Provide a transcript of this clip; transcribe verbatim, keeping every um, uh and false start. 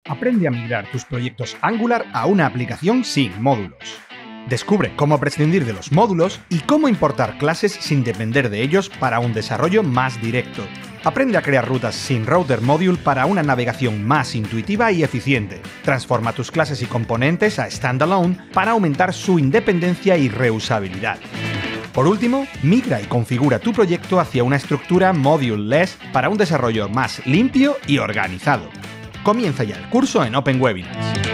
Aprende a migrar tus proyectos Angular a una aplicación sin módulos. Descubre cómo prescindir de los módulos y cómo importar clases sin depender de ellos para un desarrollo más directo. Aprende a crear rutas sin Router Module para una navegación más intuitiva y eficiente. Transforma tus clases y componentes a standalone para aumentar su independencia y reusabilidad. Por último, migra y configura tu proyecto hacia una estructura module-less para un desarrollo más limpio y organizado. Comienza ya el curso en Open Webinars.